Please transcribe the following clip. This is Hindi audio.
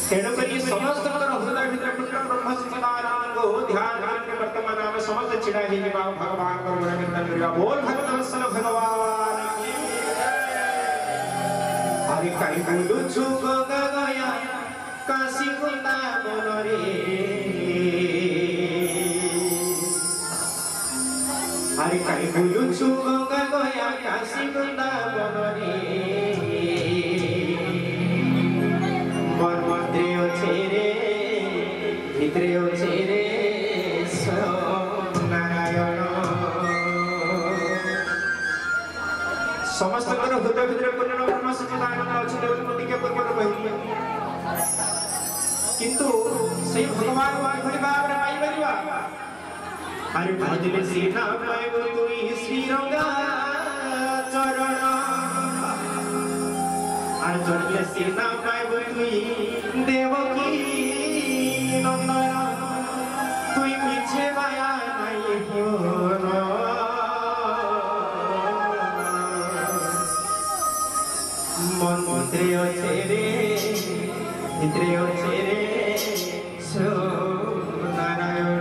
तेणुक समस्त हृदय भितर पुत्र ब्रह्म सचिदानंद को ध्यान करके वर्तमान में समस्त छिड़ा ही भगवान को गुणगान करेगा। बोल भगवत वत्सल भगवान की हरि कई बोलू छुगो गया काशी वृंदावन रे हरि कई बोलू छुगो गया काशी वृंदावन रे समस्त हृदय भितर पूर्ण ब्रह्म सच्चिदानंद अच्छे के पूर्व कही किंतु से भगवान भली भाव पाई परिवा हरि भजले सीना पाइब तुई श्री रंगा चरण আর জড়িয়ে সিনা পাইব তুই দেবকী নন্দন তুই মিছে মায়া নাই হন মন মন্ত্রে আছে রে ভিতরে আছে রে নারায়ণ